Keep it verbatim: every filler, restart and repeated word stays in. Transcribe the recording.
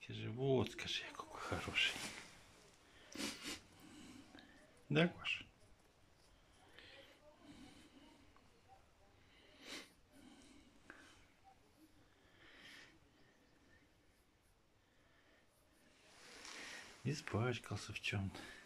Скажи, вот, скажи, какой хороший. Да, Гош? Испачкался в чем-то.